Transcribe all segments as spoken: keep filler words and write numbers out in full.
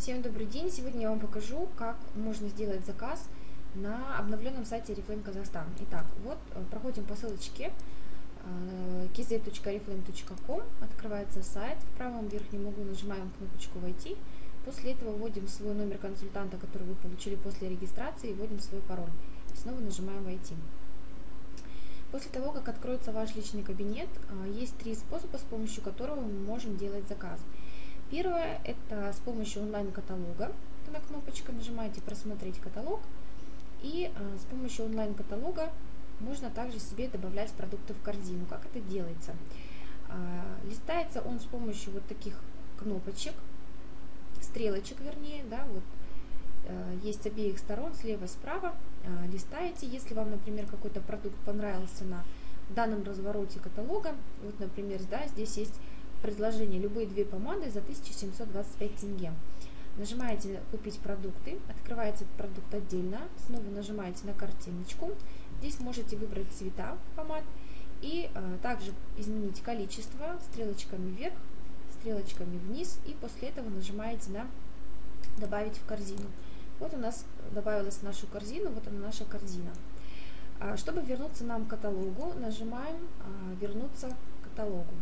Всем добрый день! Сегодня я вам покажу, как можно сделать заказ на обновленном сайте Oriflame Казахстан. Итак, вот проходим по ссылочке кей зет точка орифлейм точка ком, открывается сайт, в правом верхнем углу нажимаем кнопочку «Войти», после этого вводим свой номер консультанта, который вы получили после регистрации, и вводим свой пароль. И снова нажимаем «Войти». После того, как откроется ваш личный кабинет, есть три способа, с помощью которого мы можем делать заказ. Первое – это с помощью онлайн-каталога. На кнопочку нажимаете «Просмотреть каталог», и а, с помощью онлайн-каталога можно также себе добавлять продукты в корзину. Как это делается? А, листается он с помощью вот таких кнопочек, стрелочек вернее, да, вот а, есть с обеих сторон, слева и справа. А, листаете, если вам, например, какой-то продукт понравился на данном развороте каталога, вот, например, да, здесь есть предложение любые две помады за тысячу семьсот двадцать пять тенге. Нажимаете «Купить продукты», открываете этот продукт отдельно, снова нажимаете на картиночку. Здесь можете выбрать цвета помад и а, также изменить количество стрелочками вверх, стрелочками вниз, и после этого нажимаете на «Добавить в корзину». Вот у нас добавилась в нашу корзину, вот она наша корзина. А, чтобы вернуться нам к каталогу, нажимаем а, «Вернуться к каталогу».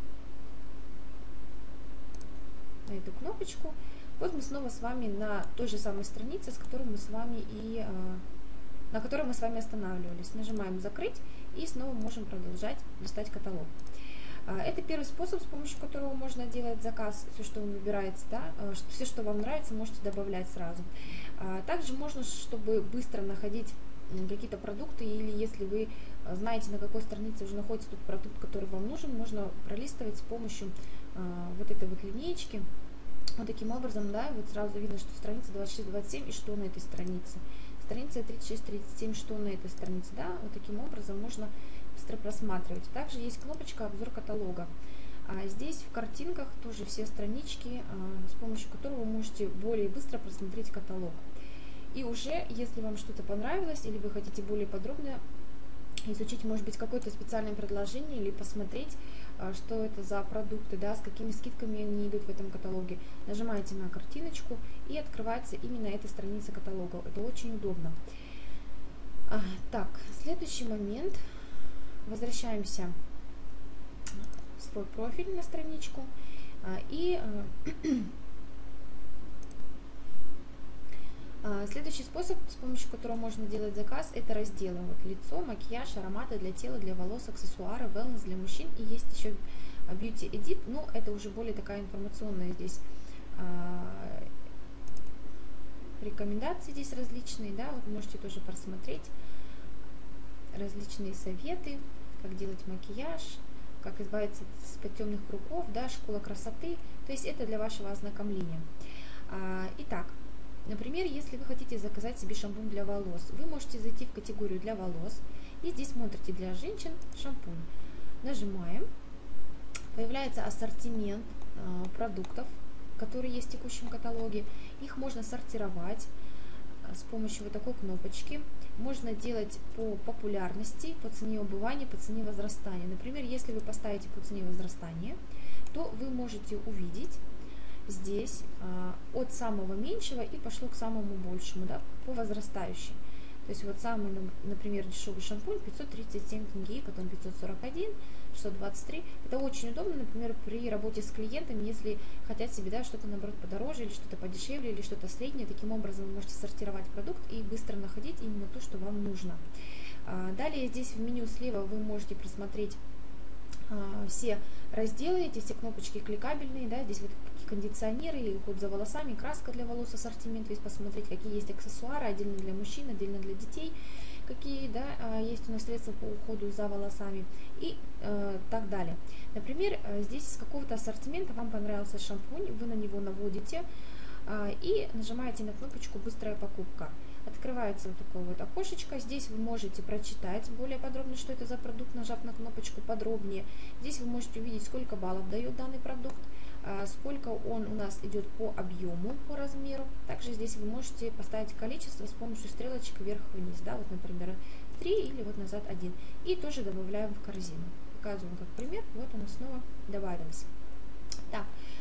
На эту кнопочку. Вот мы снова с вами на той же самой странице, с которой мы с вами и на которой мы с вами останавливались. Нажимаем «Закрыть» и снова можем продолжать листать каталог. Это первый способ, с помощью которого можно делать заказ. Все, что вы выбираете, да, все, что вам нравится, можете добавлять сразу. Также можно, чтобы быстро находить какие-то продукты, или если вы знаете, на какой странице уже находится тот продукт, который вам нужен, можно пролистывать с помощью вот этой вот линеечки. Вот таким образом, да, вот сразу видно, что страница двадцать шесть двадцать семь и что на этой странице. Страница тридцать шесть тридцать семь, что на этой странице, да, вот таким образом можно быстро просматривать. Также есть кнопочка «Обзор каталога». А здесь в картинках тоже все странички, а, с помощью которого вы можете более быстро просмотреть каталог. И уже, если вам что-то понравилось, или вы хотите более подробно изучить, может быть, какое-то специальное предложение, или посмотреть, что это за продукты, да, с какими скидками они идут в этом каталоге, нажимаете на картиночку, и открывается именно эта страница каталога. Это очень удобно. А, так, следующий момент. Возвращаемся в свой профиль на страничку. А, и следующий способ, с помощью которого можно делать заказ, это разделы. Вот лицо, макияж, ароматы для тела, для волос, аксессуары, wellness для мужчин. И есть еще beauty edit, но это уже более такая информационная здесь а, рекомендации здесь различные, да, вот можете тоже просмотреть различные советы, как делать макияж, как избавиться от темных кругов, да, школа красоты. То есть это для вашего ознакомления. А, итак. Например, если вы хотите заказать себе шампунь для волос, вы можете зайти в категорию «Для волос» и здесь смотрите «Для женщин» шампунь. Нажимаем. Появляется ассортимент э, продуктов, которые есть в текущем каталоге. Их можно сортировать э, с помощью вот такой кнопочки. Можно делать по популярности, по цене убывания, по цене возрастания. Например, если вы поставите по цене возрастания, то вы можете увидеть здесь а, от самого меньшего и пошло к самому большему, да, по возрастающей. То есть вот самый, например, дешевый шампунь пятьсот тридцать семь тенге, потом пятьсот сорок один, шестьсот двадцать три. Это очень удобно, например, при работе с клиентами, если хотят себе, да, что-то наоборот подороже, или что-то подешевле, или что-то среднее. Таким образом вы можете сортировать продукт и быстро находить именно то, что вам нужно. А, далее здесь в меню слева вы можете просмотреть а, все разделы, эти все кнопочки кликабельные, да, здесь вот кондиционеры, уход за волосами, краска для волос, ассортимент, весь посмотреть, какие есть аксессуары, отдельно для мужчин, отдельно для детей, какие, да, есть у нас средства по уходу за волосами и э, так далее. Например, здесь из какого-то ассортимента вам понравился шампунь, вы на него наводите э, и нажимаете на кнопочку «Быстрая покупка». Открывается вот такое вот окошечко. Здесь вы можете прочитать более подробно, что это за продукт, нажав на кнопочку «Подробнее». Здесь вы можете увидеть, сколько баллов дает данный продукт, сколько он у нас идет по объему, по размеру. Также здесь вы можете поставить количество с помощью стрелочек вверх-вниз, да, вот, например, три или вот назад один. И тоже добавляем в корзину. Показываем как пример. Вот оно снова добавилось. Так.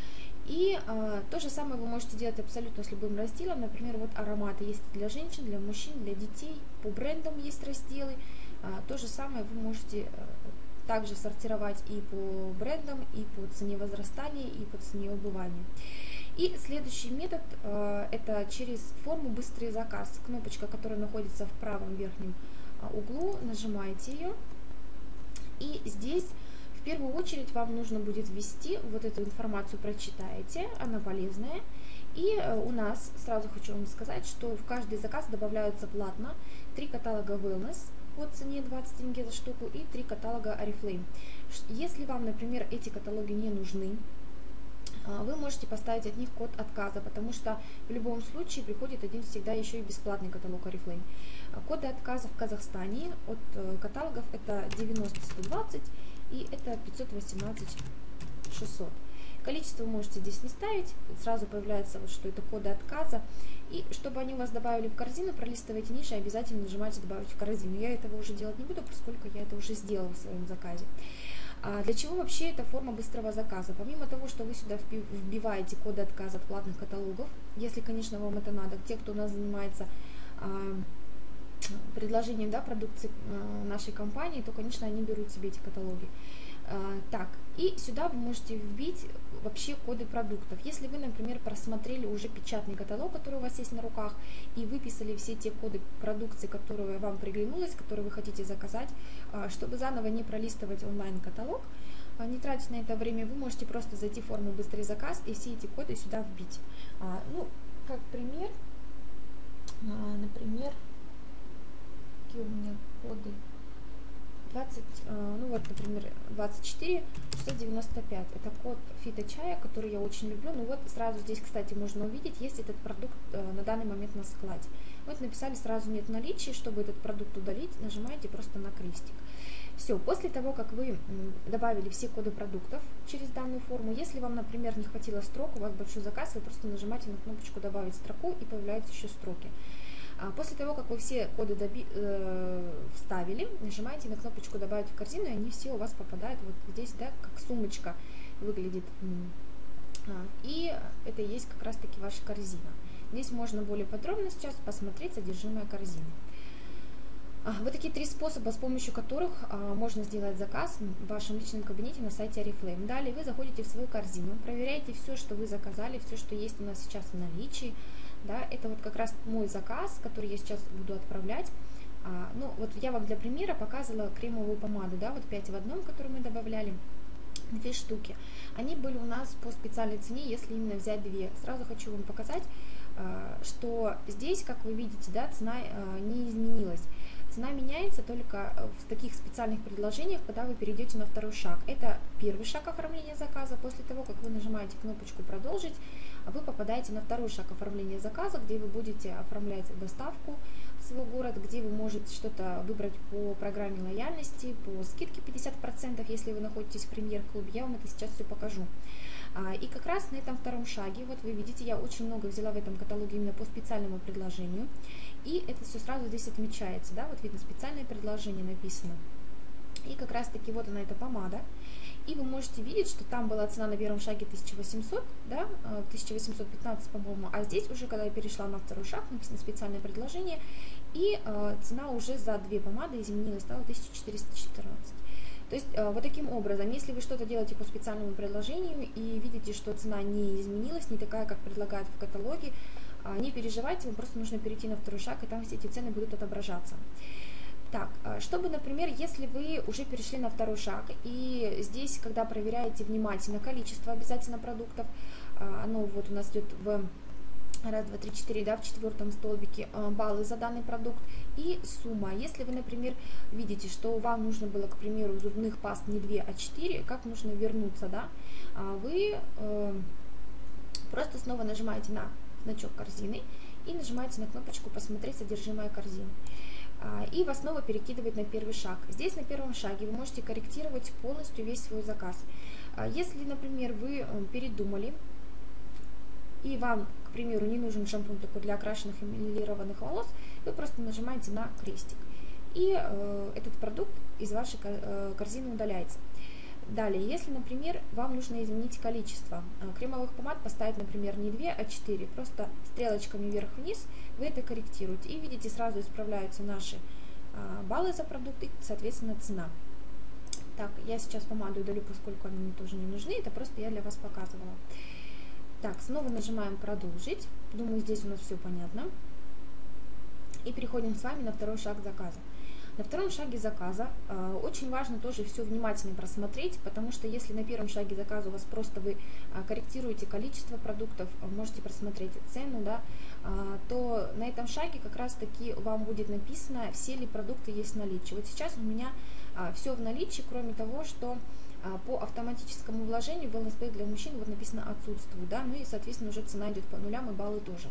И э, то же самое вы можете делать абсолютно с любым разделом. Например, вот ароматы есть для женщин, для мужчин, для детей. По брендам есть разделы. Э, то же самое вы можете э, также сортировать и по брендам, и по цене возрастания, и по цене убывания. И следующий метод э, это через форму «Быстрый заказ». Кнопочка, которая находится в правом верхнем э, углу, нажимаете ее. И здесь в первую очередь вам нужно будет ввести вот эту информацию, прочитаете, она полезная. И э, у нас, сразу хочу вам сказать, что в каждый заказ добавляются платно три каталога Wellness по цене двадцать тенге за штуку и три каталога Oriflame. Если вам, например, эти каталоги не нужны, вы можете поставить от них код отказа, потому что в любом случае приходит один всегда еще и бесплатный каталог Oriflame. Коды отказа в Казахстане от каталогов это девяносто сто двадцать и это пятьсот восемнадцать шестьсот. Количество вы можете здесь не ставить, сразу появляется, вот, что это коды отказа. И чтобы они у вас добавили в корзину, пролистывайте ниже и обязательно нажимайте «Добавить в корзину». Я этого уже делать не буду, поскольку я это уже сделала в своем заказе. А для чего вообще эта форма быстрого заказа? Помимо того, что вы сюда вбиваете коды отказа от платных каталогов, если, конечно, вам это надо, те, кто у нас занимается а, предложением, да, продукции а, нашей компании, то, конечно, они берут себе эти каталоги. А, так, и сюда вы можете вбить вообще коды продуктов. Если вы, например, просмотрели уже печатный каталог, который у вас есть на руках, и выписали все те коды продукции, которые вам приглянулись, которые вы хотите заказать, чтобы заново не пролистывать онлайн-каталог, не тратить на это время, вы можете просто зайти в форму «Быстрый заказ» и все эти коды сюда вбить. Ну, как пример, например, какие у меня коды? двадцать, ну вот, например, двадцать четыре шестьсот девяносто пять. Это код фиточая, который я очень люблю. Ну вот сразу здесь, кстати, можно увидеть, есть этот продукт на данный момент на складе. Вот написали сразу «Нет наличия». Чтобы этот продукт удалить, нажимаете просто на крестик. Все, после того, как вы добавили все коды продуктов через данную форму, если вам, например, не хватило строк, у вас большой заказ, вы просто нажимаете на кнопочку «Добавить строку» и появляются еще строки. После того, как вы все коды доби, э, вставили, нажимаете на кнопочку «Добавить в корзину», и они все у вас попадают вот здесь, да, как сумочка выглядит. И это и есть как раз-таки ваша корзина. Здесь можно более подробно сейчас посмотреть содержимое корзины. Вот такие три способа, с помощью которых можно сделать заказ в вашем личном кабинете на сайте Oriflame. Далее вы заходите в свою корзину, проверяете все, что вы заказали, все, что есть у нас сейчас в наличии. Да, это вот как раз мой заказ, который я сейчас буду отправлять. А, ну, вот я вам для примера показывала кремовую помаду, да, вот пять в одном, которую мы добавляли, две штуки. Они были у нас по специальной цене, если именно взять две. Сразу хочу вам показать, а, что здесь, как вы видите, да, цена а, не изменилась. Цена меняется только в таких специальных предложениях, когда вы перейдете на второй шаг. Это первый шаг оформления заказа. После того, как вы нажимаете кнопочку «Продолжить», вы попадаете на второй шаг оформления заказа, где вы будете оформлять доставку в свой город, где вы можете что-то выбрать по программе лояльности, по скидке пятьдесят процентов, если вы находитесь в премьер-клубе. Я вам это сейчас все покажу. И как раз на этом втором шаге, вот вы видите, я очень много взяла в этом каталоге именно по специальному предложению. И это все сразу здесь отмечается, да, вот видно, специальное предложение написано. И как раз таки вот она, эта помада. И вы можете видеть, что там была цена на первом шаге тысяча восемьсот, да, тысяча восемьсот пятнадцать, по-моему, а здесь уже, когда я перешла на второй шаг, написано специальное предложение, и э, цена уже за две помады изменилась, стала тысяча четыреста четырнадцать. То есть э, вот таким образом, если вы что-то делаете по специальному предложению и видите, что цена не изменилась, не такая, как предлагают в каталоге, э, не переживайте, вам просто нужно перейти на второй шаг, и там все эти цены будут отображаться. Так, чтобы, например, если вы уже перешли на второй шаг, и здесь, когда проверяете внимательно количество обязательно продуктов, оно вот у нас идет в раз, два, три, четыре, да, в четвертом столбике баллы за данный продукт и сумма. Если вы, например, видите, что вам нужно было, к примеру, зубных паст не две, а четыре, как нужно вернуться, да, вы э, просто снова нажимаете на значок корзины и нажимаете на кнопочку «Посмотреть содержимое корзины». И вас снова перекидывает на первый шаг. Здесь на первом шаге вы можете корректировать полностью весь свой заказ. Если, например, вы передумали, и вам, к примеру, не нужен шампунь такой для окрашенных и мелированных волос, вы просто нажимаете на крестик. И э, этот продукт из вашей корзины удаляется. Далее, если, например, вам нужно изменить количество кремовых помад, поставить, например, не две, а четыре, просто стрелочками вверх-вниз вы это корректируете. И видите, сразу исправляются наши баллы за продукт и, соответственно, цена. Так, я сейчас помаду удалю, поскольку они мне тоже не нужны, это просто я для вас показывала. Так, снова нажимаем «Продолжить». Думаю, здесь у нас все понятно. И переходим с вами на второй шаг заказа. На втором шаге заказа э, очень важно тоже все внимательно просмотреть, потому что если на первом шаге заказа у вас просто вы э, корректируете количество продуктов, э, можете просмотреть цену, да, э, то на этом шаге как раз таки вам будет написано, все ли продукты есть в наличии. Вот сейчас у меня э, все в наличии, кроме того, что э, по автоматическому вложению wellness pack для мужчин вот написано отсутствует, да, ну и соответственно уже цена идет по нулям и баллы тоже.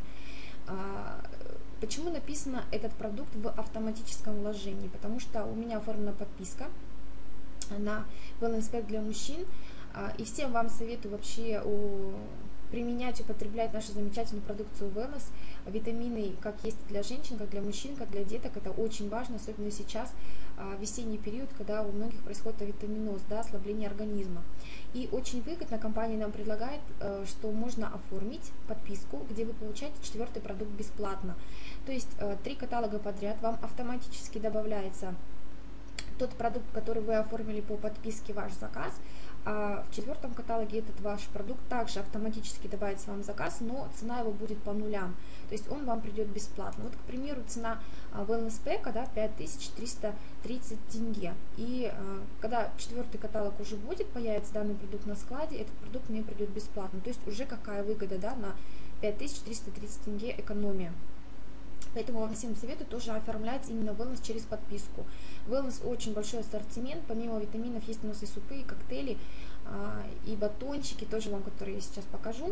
Почему написано этот продукт в автоматическом вложении? Потому что у меня оформлена подписка на wellness pack для мужчин, и всем вам советую вообще применять, употреблять нашу замечательную продукцию wellness. Витамины как есть для женщин, как для мужчин, как для деток, это очень важно, особенно сейчас, в весенний период, когда у многих происходит авитаминоз, да, ослабление организма. И очень выгодно компания нам предлагает, что можно оформить подписку, где вы получаете четвертый продукт бесплатно. То есть три каталога подряд вам автоматически добавляется тот продукт, который вы оформили по подписке, ваш заказ, а в четвертом каталоге этот ваш продукт также автоматически добавится вам заказ, но цена его будет по нулям, то есть он вам придет бесплатно. Вот, к примеру, цена wellness pack, да, пять тысяч триста тридцать тенге, и когда четвертый каталог уже будет, появится данный продукт на складе, этот продукт мне придет бесплатно, то есть уже какая выгода, да, на пять тысяч триста тридцать тенге экономия. Поэтому вам всем советую тоже оформлять именно wellness через подписку. Wellness очень большой ассортимент, помимо витаминов есть у нас и супы, и коктейли, и батончики, тоже вам, которые я сейчас покажу.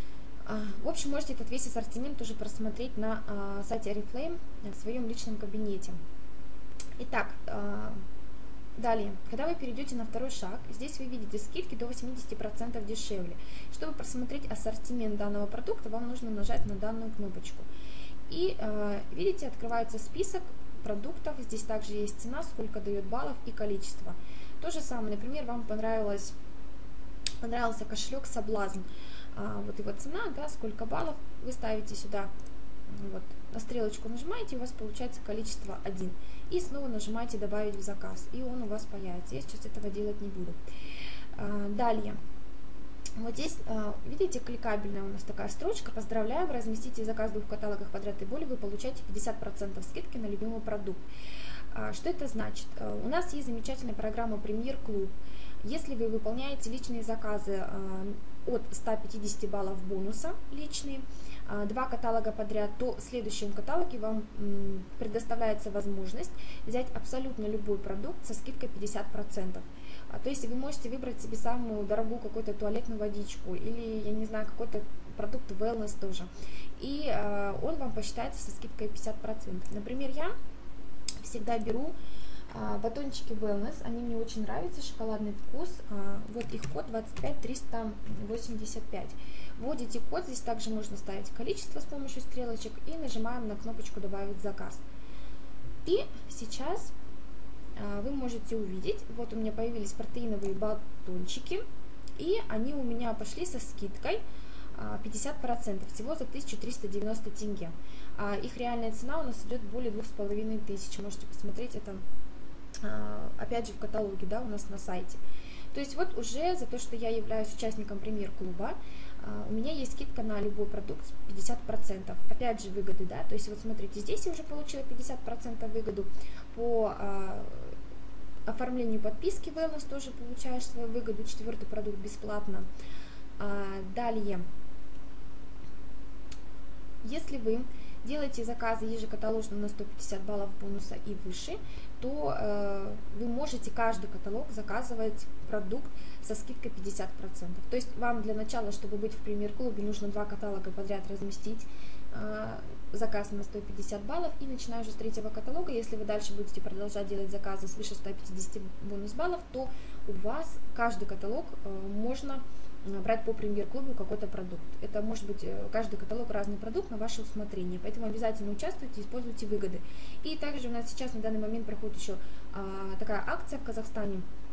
В общем, можете этот весь ассортимент тоже просмотреть на сайте Oriflame в своем личном кабинете. Итак, далее, когда вы перейдете на второй шаг, здесь вы видите скидки до восьмидесяти процентов дешевле. Чтобы просмотреть ассортимент данного продукта, вам нужно нажать на данную кнопочку. И э, видите, открывается список продуктов, здесь также есть цена, сколько дает баллов и количество. То же самое, например, вам понравилось, понравился кошелек Соблазн, а, вот его цена, да, сколько баллов, вы ставите сюда, вот, на стрелочку нажимаете, у вас получается количество один. И снова нажимаете «Добавить в заказ», и он у вас появится. Я сейчас этого делать не буду. А, далее. Вот здесь, видите, кликабельная у нас такая строчка. Поздравляем, разместите заказ в двух каталогах подряд и более, вы получаете пятьдесят процентов скидки на любимый продукт. Что это значит? У нас есть замечательная программа Премьер Клуб. Если вы выполняете личные заказы от ста пятидесяти баллов бонуса личные, два каталога подряд, то в следующем каталоге вам предоставляется возможность взять абсолютно любой продукт со скидкой пятьдесят процентов. То есть вы можете выбрать себе самую дорогую какую-то туалетную водичку или, я не знаю, какой-то продукт wellness тоже. И э, он вам посчитается со скидкой пятьдесят процентов. Например, я всегда беру э, батончики wellness, они мне очень нравятся, шоколадный вкус. Э, вот их код двадцать пять триста восемьдесят пять. Вводите код, здесь также можно ставить количество с помощью стрелочек и нажимаем на кнопочку «Добавить заказ». И сейчас вы можете увидеть, вот у меня появились протеиновые батончики, и они у меня пошли со скидкой пятьдесят процентов, всего за тысячу триста девяносто тенге. Их реальная цена у нас идет более двух с половиной тысяч, можете посмотреть это опять же в каталоге, да, у нас на сайте. То есть вот уже за то, что я являюсь участником Премьер-клуба, у меня есть скидка на любой продукт пятьдесят процентов. Опять же выгоды, да, то есть вот смотрите, здесь я уже получила пятьдесят процентов выгоду по а, оформлению подписки wellness, тоже получаешь свою выгоду, четвертый продукт бесплатно. А, далее, если вы делаете заказы ежекаталожно на сто пятьдесят баллов бонуса и выше, то э, вы можете каждый каталог заказывать продукт со скидкой пятьдесят процентов. То есть вам для начала, чтобы быть в Премьер-клубе, нужно два каталога подряд разместить э, заказ на сто пятьдесят баллов, и начиная уже с третьего каталога, если вы дальше будете продолжать делать заказы свыше ста пятидесяти бонус баллов, то у вас каждый каталог э, можно брать по Премьер-клубу какой-то продукт. Это может быть каждый каталог разный продукт на ваше усмотрение, поэтому обязательно участвуйте, используйте выгоды. И также у нас сейчас на данный момент проходит еще а, такая акция в Казахстане.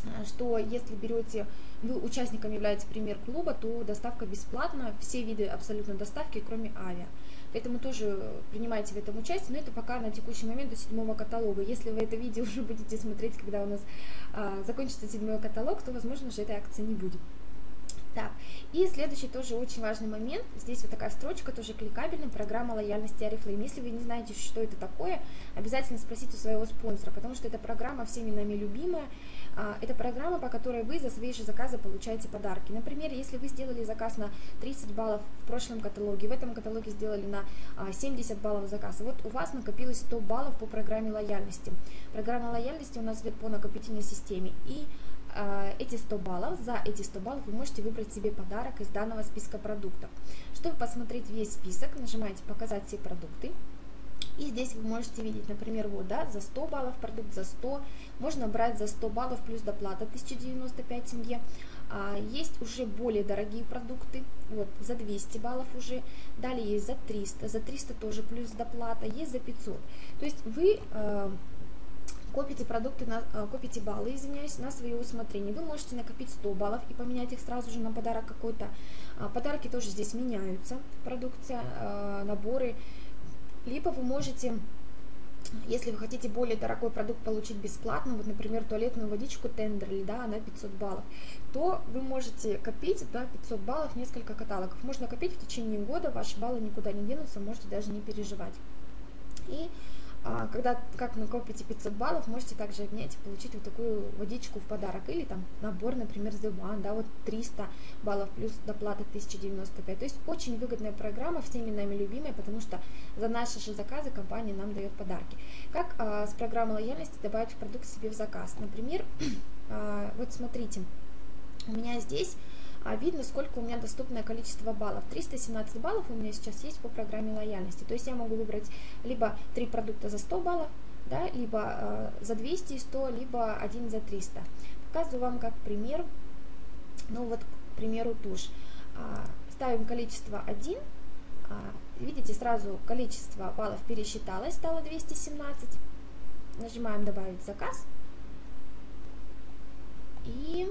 что если берете, вы участником являетесь Премьер клуба, то доставка бесплатна, все виды абсолютно доставки, кроме авиа. Поэтому тоже принимайте в этом участие, но это пока на текущий момент до седьмого каталога. Если вы это видео уже будете смотреть, когда у нас а, закончится седьмой каталог, то, возможно, уже этой акции не будет. Так, и следующий тоже очень важный момент, здесь вот такая строчка, тоже кликабельная, программа лояльности Oriflame. Если вы не знаете, что это такое, обязательно спросите у своего спонсора, потому что эта программа всеми нами любимая, это программа, по которой вы за свои же заказы получаете подарки. Например, если вы сделали заказ на тридцать баллов в прошлом каталоге, в этом каталоге сделали на семьдесят баллов заказа, вот у вас накопилось сто баллов по программе лояльности. Программа лояльности у нас идет по накопительной системе, и эти сто баллов, за эти сто баллов вы можете выбрать себе подарок из данного списка продуктов. Чтобы посмотреть весь список, нажимаете «Показать все продукты». И здесь вы можете видеть, например, вот, да, за сто баллов продукт, за сто, можно брать за сто баллов плюс доплата тысяча девяносто пять тенге. А, есть уже более дорогие продукты, вот, за двести баллов уже, далее есть за триста, за триста тоже плюс доплата, есть за пятьсот. То есть вы э, копите продукты, на, копите баллы, извиняюсь, на свое усмотрение. Вы можете накопить сто баллов и поменять их сразу же на подарок какой-то. Подарки тоже здесь меняются, продукция, наборы. Либо вы можете, если вы хотите более дорогой продукт получить бесплатно, вот, например, туалетную водичку Tenderly, да, на пятьсот баллов, то вы можете копить, да, пятьсот баллов, несколько каталогов. Можно копить в течение года, ваши баллы никуда не денутся, можете даже не переживать. И когда как накопите пятьсот баллов, можете также обменять и получить вот такую водичку в подарок. Или там набор, например, The One, да, вот триста баллов плюс доплата тысяча девяносто пять. То есть очень выгодная программа, всеми нами любимая, потому что за наши же заказы компания нам дает подарки. Как а, с программой лояльности добавить продукт себе в заказ? Например, а, вот смотрите, у меня здесь видно, сколько у меня доступное количество баллов. триста семнадцать баллов у меня сейчас есть по программе лояльности. То есть я могу выбрать либо три продукта за сто баллов, да, либо э, за двести и сто, либо один за триста. Показываю вам как пример. Ну вот, к примеру, тушь. А, ставим количество один. А, видите, сразу количество баллов пересчиталось, стало двести семнадцать. Нажимаем «Добавить заказ». И...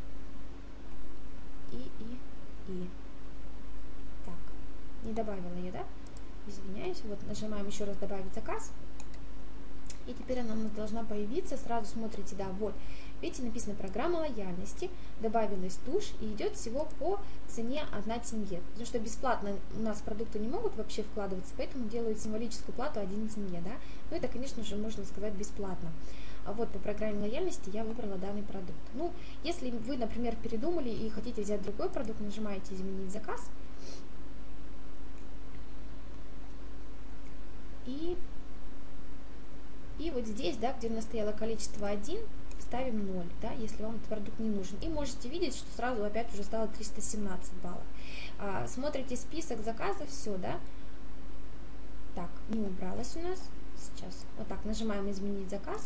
И, и, и. Так, не добавила я, да? Извиняюсь. Вот нажимаем еще раз «Добавить заказ». И теперь она у нас должна появиться. Сразу смотрите, да, вот. Видите, написано «Программа лояльности». Добавилась тушь и идет всего по цене одна тенге. Потому что бесплатно у нас продукты не могут вообще вкладываться, поэтому делают символическую плату один тенге, да? Ну, это, конечно же, можно сказать бесплатно. А вот по программе лояльности я выбрала данный продукт. Ну, если вы, например, передумали и хотите взять другой продукт, нажимаете «Изменить заказ». И, и вот здесь, да, где у нас стояло количество один, ставим ноль, да, если вам этот продукт не нужен. И можете видеть, что сразу опять уже стало триста семнадцать баллов. А, смотрите список заказов, все, да. Так, не убралось у нас. Сейчас вот так нажимаем «Изменить заказ».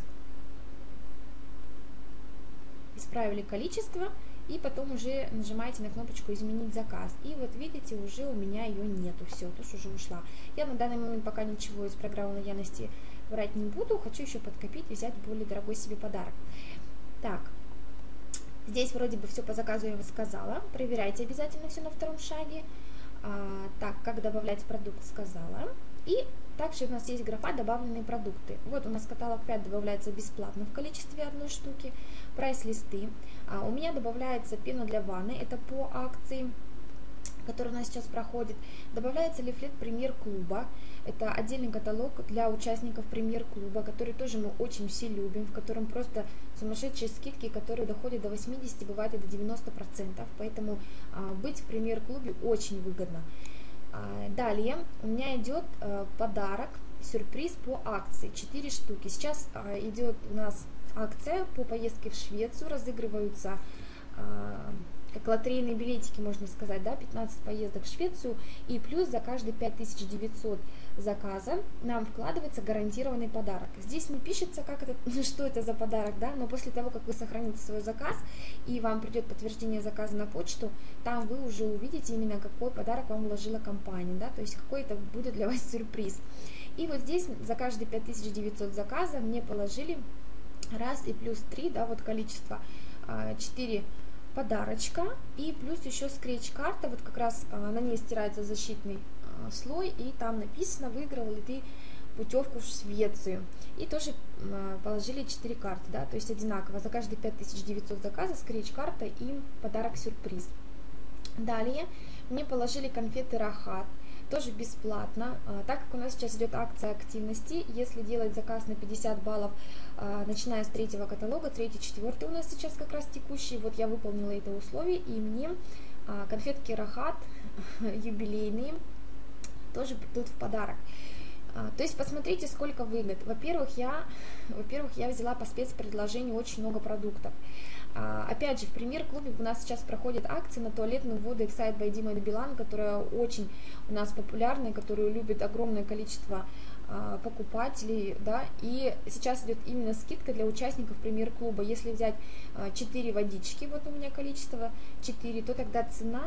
Исправили количество, и потом уже нажимаете на кнопочку «Изменить заказ». И вот видите, уже у меня ее нету, все, тушь уже ушла. Я на данный момент пока ничего из программы лояльности брать не буду, хочу еще подкопить и взять более дорогой себе подарок. Так, здесь вроде бы все по заказу я вам сказала, проверяйте обязательно все на втором шаге. А, так, как добавлять продукт, сказала. И также у нас есть графа «Добавленные продукты». Вот у нас каталог пять добавляется бесплатно в количестве одной штуки. Прайс-листы. А у меня добавляется пена для ванны, это по акции, которая у нас сейчас проходит. Добавляется лифлет Премьер-клуба. Это отдельный каталог для участников Премьер-клуба, который тоже мы очень все любим, в котором просто сумасшедшие скидки, которые доходят до восьмидесяти, бывает и до девяноста процентов. Поэтому а, быть в Премьер-клубе очень выгодно. А, далее у меня идет а, подарок, сюрприз по акции, четыре штуки. Сейчас а, идет у нас акция по поездке в Швецию, разыгрываются а, как лотерейные билетики, можно сказать, да, пятнадцать поездок в Швецию, и плюс за каждые пять тысяч девятьсот заказа нам вкладывается гарантированный подарок. Здесь не пишется, как это, что это за подарок, да, но после того, как вы сохраните свой заказ и вам придет подтверждение заказа на почту, там вы уже увидите именно, какой подарок вам вложила компания, да, то есть какой это будет для вас сюрприз. И вот здесь за каждые пять тысяч девятьсот заказа мне положили раз и плюс три, да, вот количество четыре подарочка, и плюс еще скретч-карта, вот как раз на ней стирается защитный слой, и там написано, выиграл ли ты путевку в Швецию. И тоже положили четыре карты, да, то есть одинаково, за каждые пять тысяч девятьсот заказов скретч-карта и подарок-сюрприз. Далее мне положили конфеты Рахат, тоже бесплатно, так как у нас сейчас идет акция активности, если делать заказ на пятьдесят баллов, начиная с третьего каталога, третий, четвертый у нас сейчас как раз текущий, вот я выполнила это условие, и мне конфетки Рахат юбилейные тоже придут в подарок. То есть посмотрите, сколько выгод. Во-первых, я, во-первых, я взяла по спецпредложению очень много продуктов. Опять же, в премьер-клубе у нас сейчас проходит акция на туалетную воду Excite by Dima Билан, которая очень у нас популярная, которую любит огромное количество покупателей, да, и сейчас идет именно скидка для участников премьер-клуба. Если взять четыре водички, вот у меня количество четыре, то тогда цена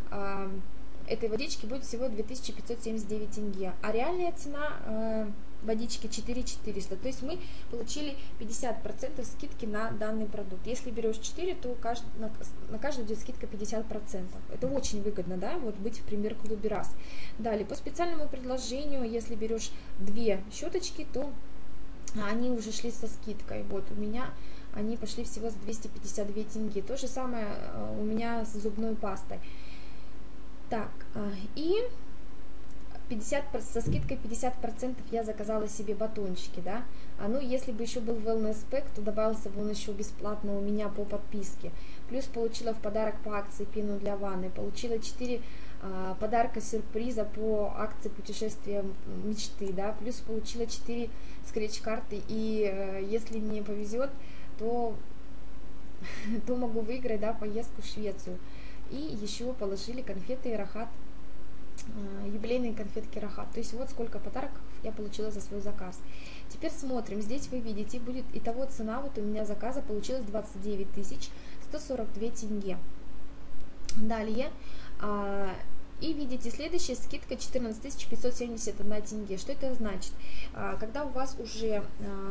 этой водички будет всего две тысячи пятьсот семьдесят девять тенге, а реальная цена э, водички четыре тысячи четыреста, то есть мы получили пятьдесят процентов скидки на данный продукт. Если берешь четыре, то каждый, на, на каждый идет скидка пятьдесят процентов. Это очень выгодно, да, вот быть в премьер-клубе раз. Далее, по специальному предложению, если берешь две щеточки, то они уже шли со скидкой. Вот у меня они пошли всего с двести пятьдесят две тенге. То же самое э, у меня с зубной пастой. Так, и пятьдесят, со скидкой пятьдесят процентов я заказала себе батончики, да, а ну если бы еще был wellness pack, то добавился бы он еще бесплатно у меня по подписке, плюс получила в подарок по акции пену для ванны, получила четыре а, подарка сюрприза по акции путешествия мечты, да, плюс получила четыре скретч-карты, и э, если мне повезет, то, то могу выиграть, да, поездку в Швецию. И еще положили конфеты Рахат, юбилейные конфетки Рахат. То есть вот сколько подарков я получила за свой заказ. Теперь смотрим, здесь вы видите, будет итого цена вот у меня заказа получилась двадцать девять тысяч сто сорок две тенге. Далее, и видите, следующая скидка четырнадцать тысяч пятьсот семьдесят одна тенге. Что это значит? Когда у вас уже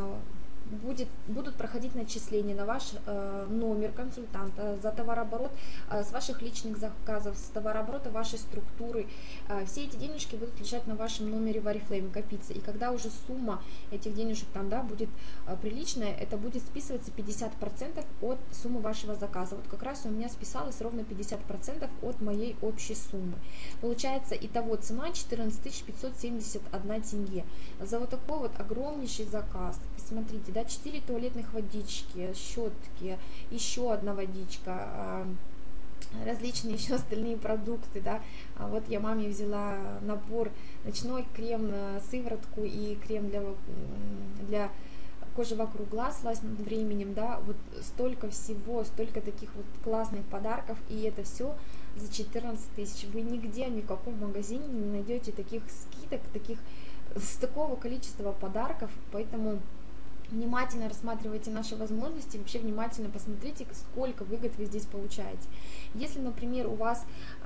Будет, будут проходить начисления на ваш э, номер консультанта за товарооборот э, с ваших личных заказов, с товарооборота вашей структуры. Э, все эти денежки будут лежать на вашем номере в Oriflame, копиться. И когда уже сумма этих денежек там, да, будет э, приличная, это будет списываться пятьдесят процентов от суммы вашего заказа. Вот как раз у меня списалось ровно пятьдесят процентов от моей общей суммы. Получается, итого цена четырнадцать тысяч пятьсот семьдесят одна тенге. За вот такой вот огромнейший заказ. Посмотрите, да, четыре туалетных водички, щетки, еще одна водичка, различные еще остальные продукты, да. А вот я маме взяла набор ночной крем, сыворотку и крем для, для кожи вокруг глаз, власть над временем, да, вот столько всего, столько таких вот классных подарков, и это все за четырнадцать тысяч. Вы нигде, ни в каком магазине не найдете таких скидок, таких, с такого количества подарков, поэтому внимательно рассматривайте наши возможности, вообще внимательно посмотрите, сколько выгод вы здесь получаете. Если, например, у вас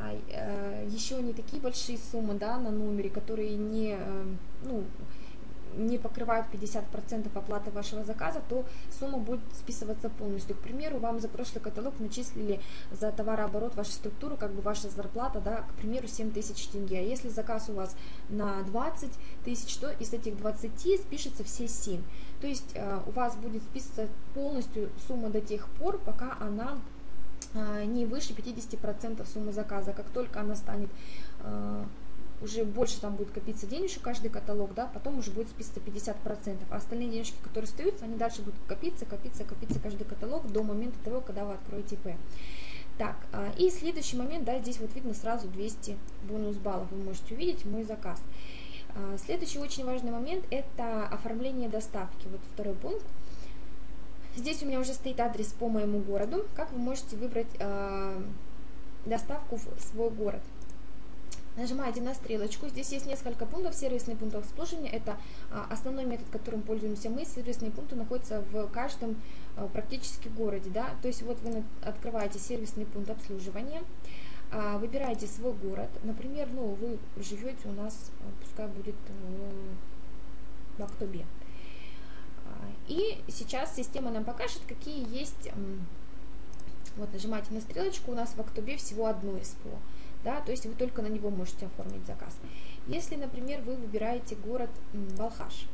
э, еще не такие большие суммы, да, на номере, которые не, э, ну, не покрывают пятьдесят процентов оплаты вашего заказа, то сумма будет списываться полностью. К примеру, вам за прошлый каталог начислили за товарооборот вашей структуры, как бы ваша зарплата, да, к примеру, семь тысяч тенге. А если заказ у вас на двадцать тысяч, то из этих двадцати спишется все семь. То есть э, у вас будет списываться полностью сумма до тех пор, пока она э, не выше пятидесяти процентов суммы заказа. Как только она станет э, уже больше, там будет копиться денежек каждый каталог, да, потом уже будет списываться пятьдесят процентов, а остальные денежки, которые остаются, они дальше будут копиться, копиться, копиться каждый каталог до момента того, когда вы откроете ИП. Так, и следующий момент, да, здесь вот видно сразу двести бонус баллов, вы можете увидеть мой заказ. Следующий очень важный момент – это оформление доставки, вот второй пункт. Здесь у меня уже стоит адрес по моему городу, как вы можете выбрать э, доставку в свой город. Нажимаете на стрелочку, здесь есть несколько пунктов, сервисные пункты обслуживания, это а, основной метод, которым пользуемся мы, сервисные пункты находятся в каждом а, практически городе, да, то есть вот вы открываете сервисный пункт обслуживания, а, выбираете свой город, например, ну, вы живете у нас, пускай будет в Актобе, и сейчас система нам покажет, какие есть Вот, нажимаете на стрелочку, у нас в Актобе всего одно СПО, да, то есть вы только на него можете оформить заказ. Если, например, вы выбираете город Балхаш,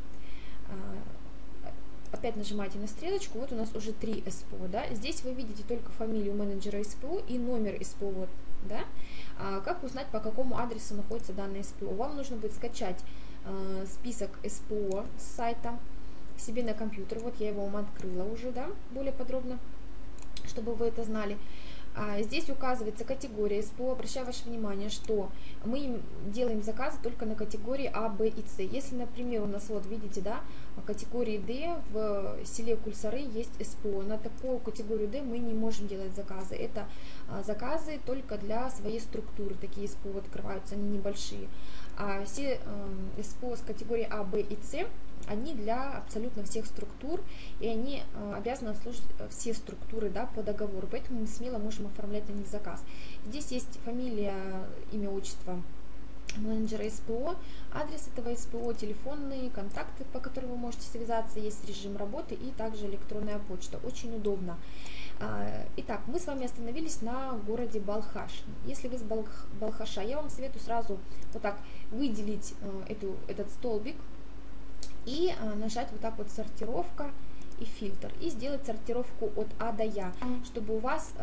опять нажимаете на стрелочку, вот у нас уже три СПО, да, здесь вы видите только фамилию менеджера СПО и номер СПО, вот, да. А как узнать, по какому адресу находится данное СПО? Вам нужно будет скачать э, список СПО с сайта себе на компьютер, вот я его вам открыла уже, да, более подробно, чтобы вы это знали. А здесь указывается категория СПО. Обращаю ваше внимание, что мы делаем заказы только на категории А, Б и С. Если, например, у нас, вот видите, да, в категории Д в селе Кульсары есть СПО, на такую категорию Д мы не можем делать заказы. Это заказы только для своей структуры, такие СПО открываются, они небольшие. А все э, СПО с категории А, Б и С, они для абсолютно всех структур, и они э, обязаны обслуживать все структуры, да, по договору, поэтому мы смело можем оформлять на них заказ. Здесь есть фамилия, имя, отчество менеджера СПО, адрес этого СПО, телефонные контакты, по которым вы можете связаться, есть режим работы и также электронная почта. Очень удобно. Итак, мы с вами остановились на городе Балхаш. Если вы с Балхаша, я вам советую сразу вот так выделить эту, этот столбик и нажать вот так вот сортировка и фильтр, и сделать сортировку от А до Я, чтобы у вас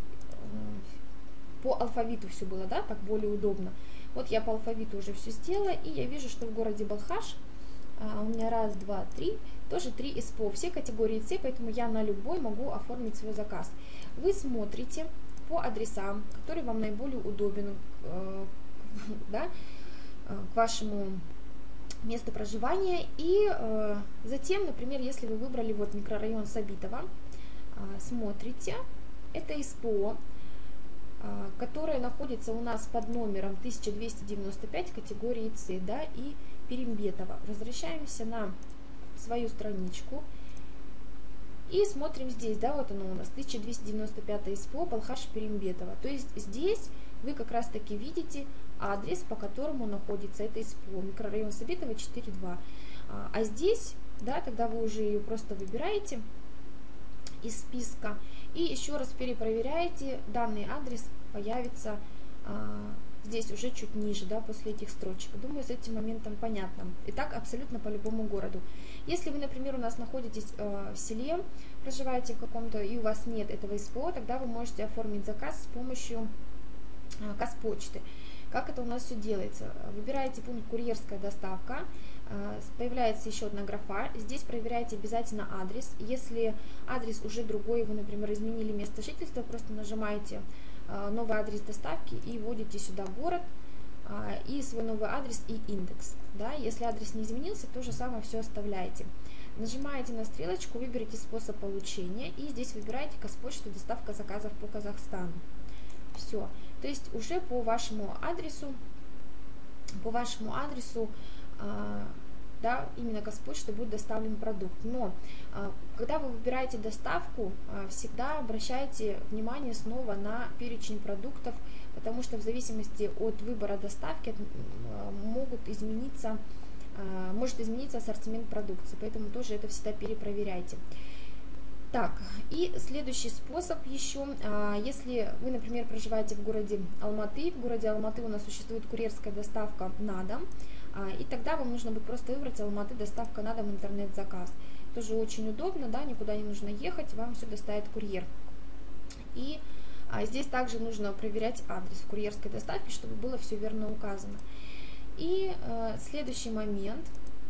по алфавиту все было, да, так более удобно. Вот я по алфавиту уже все сделала, и я вижу, что в городе Балхаш а, у меня раз, два, три, тоже три СПО, все категории С, поэтому я на любой могу оформить свой заказ. Вы смотрите по адресам, который вам наиболее удобен, э, да, к вашему месту проживания, и э, затем, например, если вы выбрали вот микрорайон Сабитова, э, смотрите, это СПО, которая находится у нас под номером тысяча двести девяносто пять категории С, да, и Перембетова. Возвращаемся на свою страничку и смотрим здесь, да, вот оно у нас тысяча двести девяносто пять СПО Балхаш Перембетова. То есть здесь вы как раз таки видите адрес, по которому находится это СПО, микрорайон Сабитова четыре два. А здесь, да, тогда вы уже ее просто выбираете из списка и еще раз перепроверяете, данный адрес появится а, здесь уже чуть ниже, да, после этих строчек. Думаю, с этим моментом понятно. И так абсолютно по любому городу. Если вы, например, у нас находитесь э, в селе, проживаете в каком-то и у вас нет этого СПО, тогда вы можете оформить заказ с помощью э, Казпочты. Как это у нас все делается? Выбираете пункт «Курьерская доставка», появляется еще одна графа, здесь проверяйте обязательно адрес. Если адрес уже другой, вы, например, изменили место жительства, просто нажимаете новый адрес доставки и вводите сюда город и свой новый адрес и индекс. Да? Если адрес не изменился, то же самое все оставляете. Нажимаете на стрелочку, выберите способ получения и здесь выбираете Казпочта, доставка заказов по Казахстану. Все. То есть уже по вашему адресу, по вашему адресу, да, именно Казпочта будет доставлен продукт. Но когда вы выбираете доставку, всегда обращайте внимание снова на перечень продуктов, потому что в зависимости от выбора доставки могут измениться, может измениться ассортимент продукции, поэтому тоже это всегда перепроверяйте. Так, и следующий способ еще, если вы, например, проживаете в городе Алматы, в городе Алматы у нас существует курьерская доставка на дом, и тогда вам нужно будет просто выбрать Алматы, доставка на дом, интернет-заказ. Тоже очень удобно, да, никуда не нужно ехать, вам все доставит курьер. И а, здесь также нужно проверять адрес в курьерской доставке, чтобы было все верно указано. И а, следующий момент.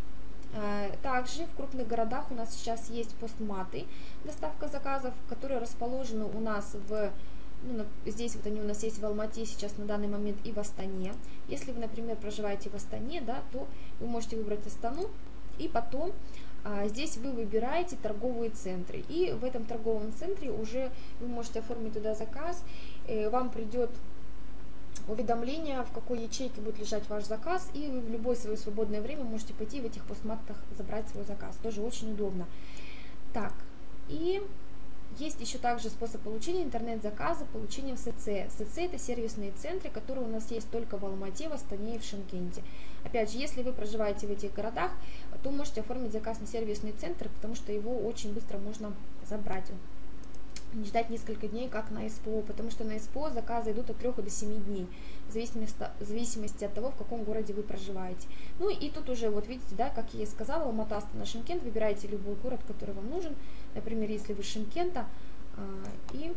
Также в крупных городах у нас сейчас есть постматы, доставка заказов, которые расположены у нас в, ну, здесь вот они у нас есть в Алмате сейчас на данный момент и в Астане. Если вы, например, проживаете в Астане, да, то вы можете выбрать Астану, и потом а, здесь вы выбираете торговые центры. И в этом торговом центре уже вы можете оформить туда заказ, э, вам придет уведомление, в какой ячейке будет лежать ваш заказ, и вы в любое свое свободное время можете пойти в этих постматах забрать свой заказ. Тоже очень удобно. Так, и есть еще также способ получения интернет-заказа, получения в СЦ. СЦ это сервисные центры, которые у нас есть только в Алмате, в Астане и в Шымкенте. Опять же, если вы проживаете в этих городах, то можете оформить заказ на сервисный центр, потому что его очень быстро можно забрать. не ждать несколько дней, как на СПО, потому что на СПО заказы идут от трёх до семи дней, в зависимости, в зависимости от того, в каком городе вы проживаете. Ну и тут уже, вот видите, да, как я и сказала, Алмата, Астана, Шымкент, выбирайте любой город, который вам нужен, например, если вы Шымкента, и,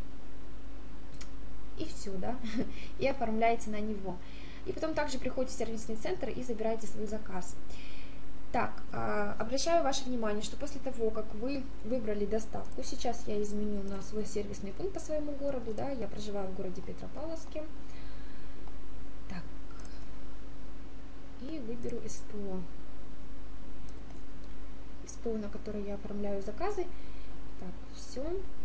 и все, да, и оформляете на него. И потом также приходите в сервисный центр и забираете свой заказ. Так, обращаю ваше внимание, что после того, как вы выбрали доставку, сейчас я изменю на свой сервисный пункт по своему городу, да, я проживаю в городе Петропавловске. Так, и выберу СПО. СПО, на которое я оформляю заказы. Так, все.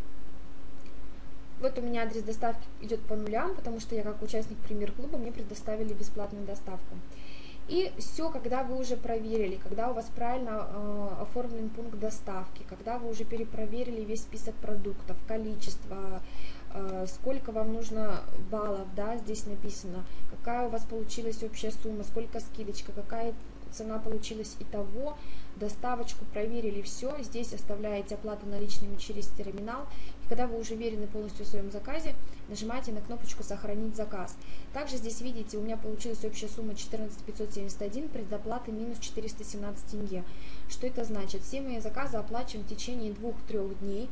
Вот у меня адрес доставки идет по нулям, потому что я как участник премьер-клуба, мне предоставили бесплатную доставку. И все, когда вы уже проверили, когда у вас правильно э, оформлен пункт доставки, когда вы уже перепроверили весь список продуктов, количество, э, сколько вам нужно баллов, да, здесь написано, какая у вас получилась общая сумма, сколько скидочка, какая цена получилась итого, доставочку проверили, все, здесь оставляете оплату наличными через терминал, и когда вы уже уверены полностью в своем заказе, нажимаете на кнопочку «Сохранить заказ». Также здесь видите, у меня получилась общая сумма четырнадцать тысяч пятьсот семьдесят один, предоплата минус четыреста семнадцать тенге. Что это значит? Все мои заказы оплачиваем в течение двух-трех дней,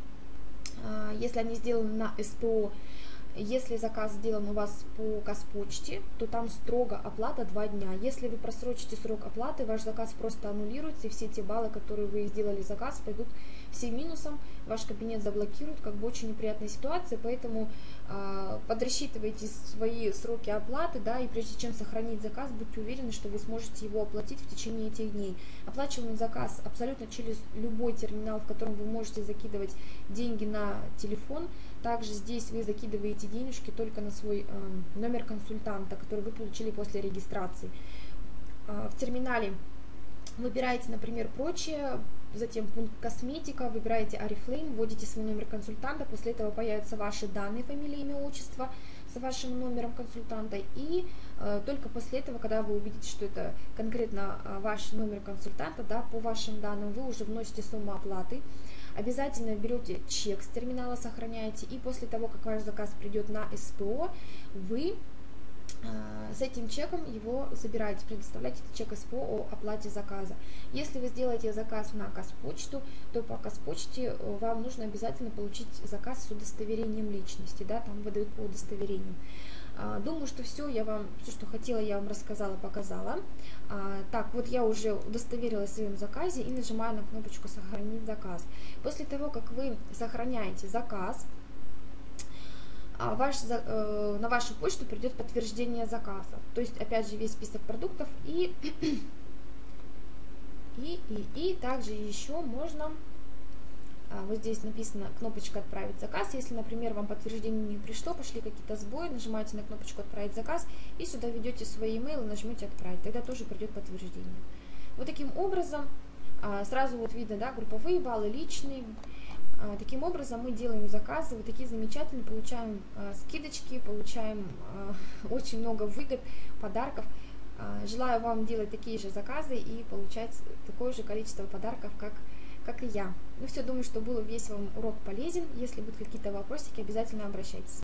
если они сделаны на СПО. Если заказ сделан у вас по Казпочте, то там строго оплата два дня. Если вы просрочите срок оплаты, ваш заказ просто аннулируется, и все те баллы, которые вы сделали заказ, пойдут все минусом, ваш кабинет заблокируют, как бы очень неприятная ситуация, поэтому э, подрасчитывайте свои сроки оплаты, да, и прежде чем сохранить заказ, будьте уверены, что вы сможете его оплатить в течение этих дней. Оплачиваем заказ абсолютно через любой терминал, в котором вы можете закидывать деньги на телефон. Также здесь вы закидываете денежки только на свой э, номер консультанта, который вы получили после регистрации. Э, в терминале выбираете, например, прочее, затем пункт косметика, выбираете Oriflame, вводите свой номер консультанта, после этого появятся ваши данные, фамилия, имя, отчество с вашим номером консультанта, и э, только после этого, когда вы увидите, что это конкретно э, ваш номер консультанта, да, по вашим данным, вы уже вносите сумму оплаты. Обязательно берете чек с терминала, сохраняете, и после того, как ваш заказ придет на СПО, вы э, с этим чеком его забираете, предоставляете этот чек СПО о оплате заказа. Если вы сделаете заказ на Казпочту, то по Казпочте вам нужно обязательно получить заказ с удостоверением личности, да, там выдают по удостоверению. Думаю, что все, я вам, все, что хотела, я вам рассказала, показала. Так, вот я уже удостоверилась в своем заказе и нажимаю на кнопочку «Сохранить заказ». После того, как вы сохраняете заказ, ваш, на вашу почту придет подтверждение заказа. То есть, опять же, весь список продуктов и, и, и, и также еще можно... Вот здесь написано кнопочка «Отправить заказ». Если, например, вам подтверждение не пришло, пошли какие-то сбои, нажимаете на кнопочку «Отправить заказ» и сюда введете свои имейлы, нажмете «Отправить». Тогда тоже придет подтверждение. Вот таким образом, сразу вот видно, да, групповые баллы, личные. Таким образом мы делаем заказы, вот такие замечательные, получаем скидочки, получаем очень много выгод, подарков. Желаю вам делать такие же заказы и получать такое же количество подарков, как как и я. Ну все, думаю, что был весь вам урок полезен. Если будут какие-то вопросики, обязательно обращайтесь.